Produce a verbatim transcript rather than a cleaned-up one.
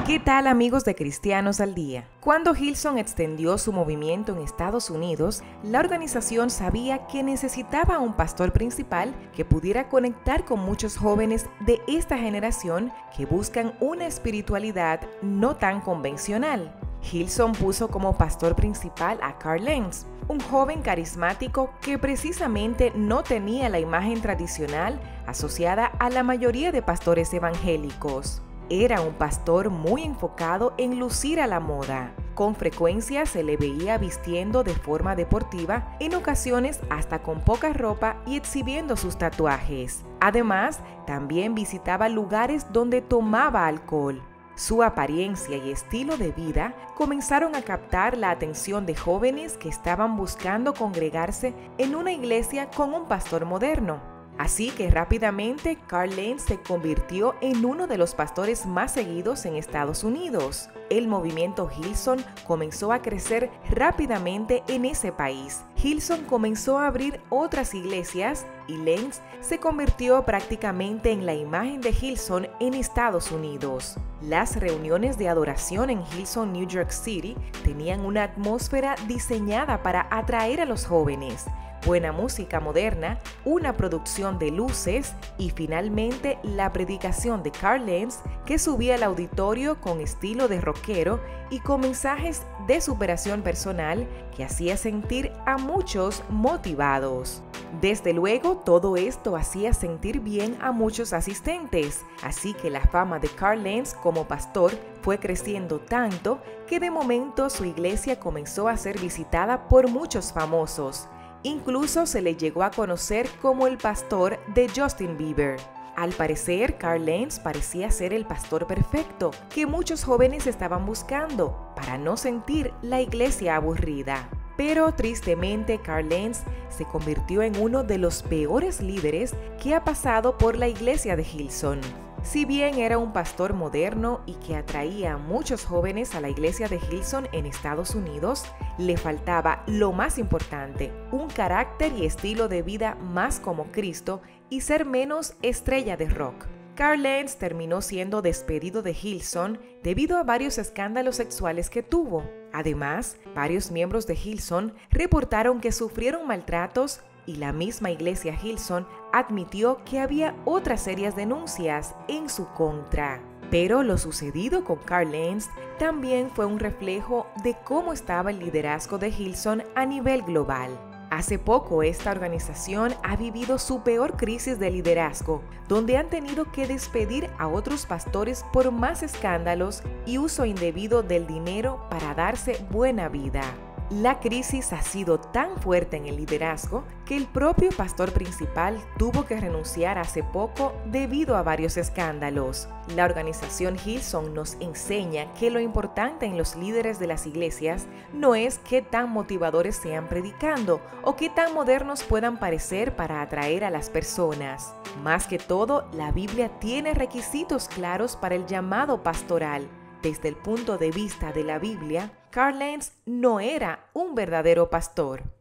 ¿Qué tal, amigos de Cristianos al Día? Cuando Hillsong extendió su movimiento en Estados Unidos, la organización sabía que necesitaba un pastor principal que pudiera conectar con muchos jóvenes de esta generación que buscan una espiritualidad no tan convencional. Hillsong puso como pastor principal a Carl Lentz, un joven carismático que precisamente no tenía la imagen tradicional asociada a la mayoría de pastores evangélicos. Era un pastor muy enfocado en lucir a la moda. Con frecuencia se le veía vistiendo de forma deportiva, en ocasiones hasta con poca ropa y exhibiendo sus tatuajes. Además, también visitaba lugares donde tomaba alcohol. Su apariencia y estilo de vida comenzaron a captar la atención de jóvenes que estaban buscando congregarse en una iglesia con un pastor moderno. Así que rápidamente Carl Lentz se convirtió en uno de los pastores más seguidos en Estados Unidos. El movimiento Hillsong comenzó a crecer rápidamente en ese país. Hillsong comenzó a abrir otras iglesias y Lentz se convirtió prácticamente en la imagen de Hillsong en Estados Unidos. Las reuniones de adoración en Hillsong, New York City, tenían una atmósfera diseñada para atraer a los jóvenes, buena música moderna, una producción de luces y finalmente la predicación de Carl Lentz, que subía al auditorio con estilo de rockero y con mensajes de superación personal que hacía sentir a muchos motivados. Desde luego, todo esto hacía sentir bien a muchos asistentes, así que la fama de Carl Lentz como pastor fue creciendo tanto que de momento su iglesia comenzó a ser visitada por muchos famosos. Incluso se le llegó a conocer como el pastor de Justin Bieber. Al parecer, Carl Lentz parecía ser el pastor perfecto que muchos jóvenes estaban buscando para no sentir la iglesia aburrida. Pero tristemente, Carl Lentz se convirtió en uno de los peores líderes que ha pasado por la iglesia de Hillsong. Si bien era un pastor moderno y que atraía a muchos jóvenes a la iglesia de Hillsong en Estados Unidos, le faltaba lo más importante, un carácter y estilo de vida más como Cristo y ser menos estrella de rock. Carl Lentz terminó siendo despedido de Hillsong debido a varios escándalos sexuales que tuvo. Además, varios miembros de Hillsong reportaron que sufrieron maltratos y la misma iglesia Hillsong admitió que había otras serias denuncias en su contra. Pero lo sucedido con Carl Lentz también fue un reflejo de cómo estaba el liderazgo de Hillsong a nivel global. Hace poco esta organización ha vivido su peor crisis de liderazgo, donde han tenido que despedir a otros pastores por más escándalos y uso indebido del dinero para darse buena vida. La crisis ha sido tan fuerte en el liderazgo que el propio pastor principal tuvo que renunciar hace poco debido a varios escándalos. La organización Hillsong nos enseña que lo importante en los líderes de las iglesias no es qué tan motivadores sean predicando o qué tan modernos puedan parecer para atraer a las personas. Más que todo, la Biblia tiene requisitos claros para el llamado pastoral. Desde el punto de vista de la Biblia, Carl Lentz no era un verdadero pastor.